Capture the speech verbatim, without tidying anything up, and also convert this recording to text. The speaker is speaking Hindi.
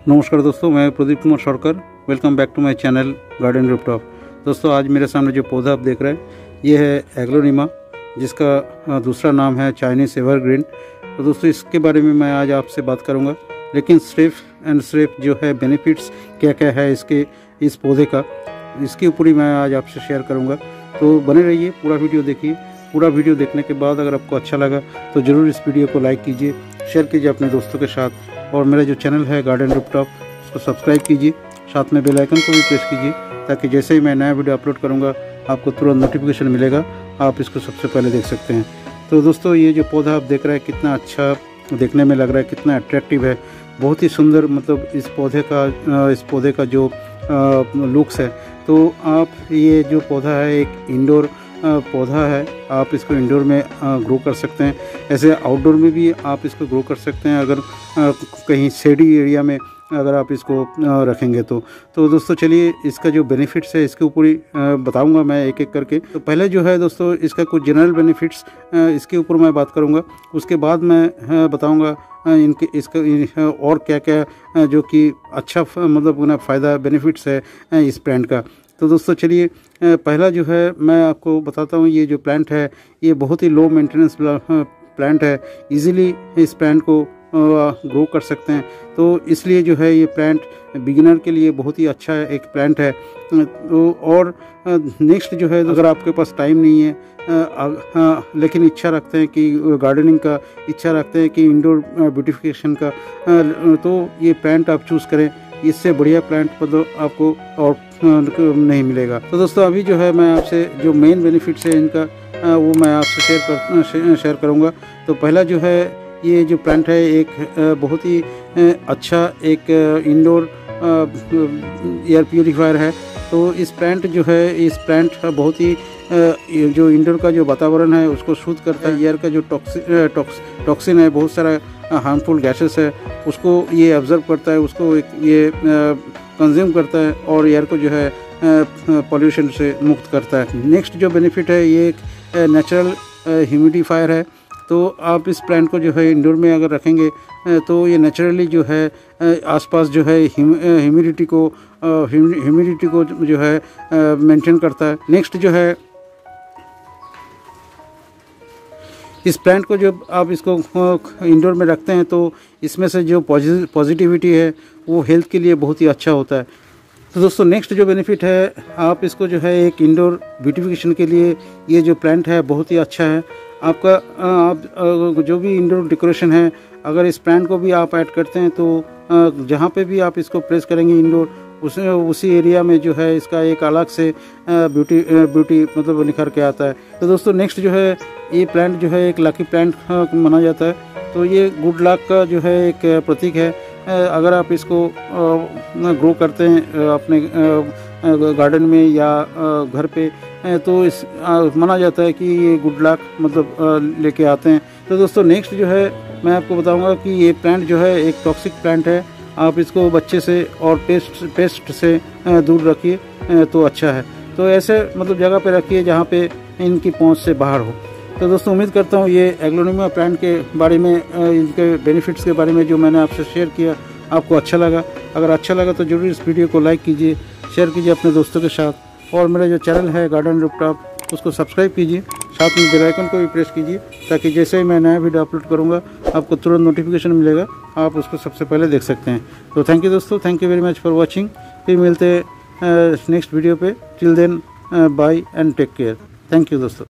नमस्कार दोस्तों, मैं Pradeep Kumar Sarkar. Welcome back to my channel garden rooftop. दोस्तों, आज मेरे सामने जो पौधा आप देख रहे हैं ये है एग्लोनिमा, जिसका दूसरा नाम है चाइनीज़ एवरग्रीन। तो दोस्तों, इसके बारे में मैं आज आपसे बात करूंगा, लेकिन सिर्फ एंड सिर्फ जो है बेनिफिट्स क्या क्या है इसके इस पौधे का, इसके ऊपर ही मैं आज आपसे शेयर करूँगा। तो बने रहिए, पूरा वीडियो देखिए। पूरा वीडियो देखने के बाद अगर आपको अच्छा लगा तो ज़रूर इस वीडियो को लाइक कीजिए, शेयर कीजिए अपने दोस्तों के साथ, और मेरा जो चैनल है गार्डन रूफटॉप उसको सब्सक्राइब कीजिए। साथ में बेल आइकन को भी प्रेस कीजिए, ताकि जैसे ही मैं नया वीडियो अपलोड करूंगा आपको तुरंत नोटिफिकेशन मिलेगा, आप इसको सबसे पहले देख सकते हैं। तो दोस्तों, ये जो पौधा आप देख रहे हैं कितना अच्छा देखने में लग रहा है, कितना अट्रैक्टिव है, बहुत ही सुंदर। मतलब इस पौधे का इस पौधे का जो लुक्स है, तो आप ये जो पौधा है एक इंडोर पौधा है, आप इसको इंडोर में ग्रो कर सकते हैं। ऐसे आउटडोर में भी आप इसको ग्रो कर सकते हैं, अगर कहीं शेडी एरिया में अगर आप इसको रखेंगे तो तो दोस्तों, चलिए इसका जो बेनिफिट्स है इसके ऊपर ही बताऊंगा मैं एक एक करके। तो पहले जो है दोस्तों, इसका कुछ जनरल बेनिफिट्स इसके ऊपर मैं बात करूंगा। उसके बाद मैं बताऊंगा इनके इसका और क्या क्या जो कि अच्छा मतलब फ़ायदा बेनिफिट्स है इस प्लांट का। तो दोस्तों, चलिए पहला जो है मैं आपको बताता हूँ। ये जो प्लांट है ये बहुत ही लो मेंटेनेंस प्लांट है, इजीली इस प्लांट को ग्रो कर सकते हैं। तो इसलिए जो है ये प्लांट बिगिनर के लिए बहुत ही अच्छा एक प्लांट है। तो और नेक्स्ट जो है, अगर आपके पास टाइम नहीं है हाँ, लेकिन इच्छा रखते हैं कि गार्डनिंग का इच्छा रखते हैं कि इंडोर ब्यूटिफिकेशन का, तो ये प्लांट आप चूज़ करें। इससे बढ़िया प्लांट मतलब आपको और नहीं मिलेगा। तो दोस्तों, अभी जो है मैं आपसे जो मेन बेनिफिट्स है इनका वो मैं आपसे शेयर कर शेयर करूँगा। तो पहला जो है, ये जो प्लांट है एक बहुत ही अच्छा एक इंडोर एयर प्यूरीफायर है। तो इस प्लांट जो है इस प्लांट बहुत ही जो इंडोर का जो वातावरण है उसको शुद्ध करता है। एयर का जो टॉक्सिन टॉक्स टॉक्सिन है, बहुत सारा हार्मफुल गैसेस है, उसको ये ऑब्जर्व करता है, उसको एक ये कंज्यूम करता है और एयर को जो है पॉल्यूशन से मुक्त करता है। नेक्स्ट जो बेनिफिट है, ये एक नेचुरल ह्यूमिडिफायर है। तो आप इस प्लांट को जो है इंडोर में अगर रखेंगे तो ये नेचुरली जो है आसपास जो है ह्यूमिडिटी को ह्यूमिडिटी को जो है मेंटेन करता है। नेक्स्ट जो है, इस प्लांट को जब आप इसको इंडोर में रखते हैं तो इसमें से जो पॉजिटिविटी है वो हेल्थ के लिए बहुत ही अच्छा होता है। तो दोस्तों, नेक्स्ट जो बेनिफिट है, आप इसको जो है एक इंडोर ब्यूटिफिकेशन के लिए ये जो प्लांट है बहुत ही अच्छा है। आपका आप जो भी इंडोर डेकोरेशन है, अगर इस प्लांट को भी आप ऐड करते हैं तो जहाँ पे भी आप इसको प्लेस करेंगे इंडोर, उस उसी एरिया में जो है इसका एक अलग से ब्यूटी ब्यूटी मतलब निखर के आता है। तो दोस्तों, नेक्स्ट जो है, ये प्लांट जो है एक लकी प्लांट माना जाता है। तो ये गुड लक का जो है एक प्रतीक है। अगर आप इसको ग्रो करते हैं अपने गार्डन में या घर पे, तो इस माना जाता है कि ये गुड लक मतलब लेके आते हैं। तो दोस्तों, नेक्स्ट जो है मैं आपको बताऊंगा कि ये प्लांट जो है एक टॉक्सिक प्लांट है। आप इसको बच्चे से और पेस्ट पेस्ट से दूर रखिए तो अच्छा है। तो ऐसे मतलब जगह पे रखिए जहाँ पे इनकी पहुँच से बाहर हो। तो दोस्तों, उम्मीद करता हूँ ये एग्लोनिमा प्लांट के बारे में, इनके बेनिफिट्स के बारे में जो मैंने आपसे शेयर किया आपको अच्छा लगा। अगर अच्छा लगा तो जरूर इस वीडियो को लाइक कीजिए, शेयर कीजिए अपने दोस्तों के साथ, और मेरा जो चैनल है गार्डन रूफटॉप उसको सब्सक्राइब कीजिए। साथ में बेल आइकन को भी प्रेस कीजिए, ताकि जैसे ही मैं नया वीडियो अपलोड करूँगा आपको तुरंत नोटिफिकेशन मिलेगा, आप उसको सबसे पहले देख सकते हैं। तो थैंक यू दोस्तों, thank you very much for watching. फिर मिलते हैं नेक्स्ट वीडियो पे। Till then bye and take care. Thank you दोस्तों।